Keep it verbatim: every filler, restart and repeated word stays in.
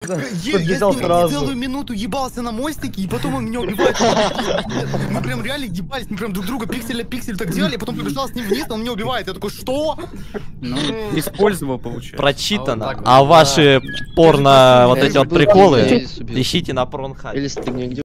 Я целую минуту ебался на мостике, и потом он меня убивает. Мы прям реально ебались, мы прям друг друга пиксель на пиксель так делали, потом побежал с ним вниз, он меня убивает. Я такой, что? Ну, использовал, получается. Прочитано. А ваши порно вот эти вот приколы ищите на Порнхабе.